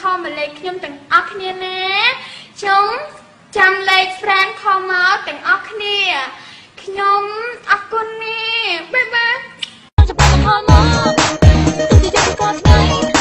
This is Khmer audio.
อมาเลยខ្ញុំទាំងអស់គ្នាណាខ្ញុំចាំលេខ friend ខមមកទាំងអស់គ្នាខ្ញុំអរគុណណាបាយបាយ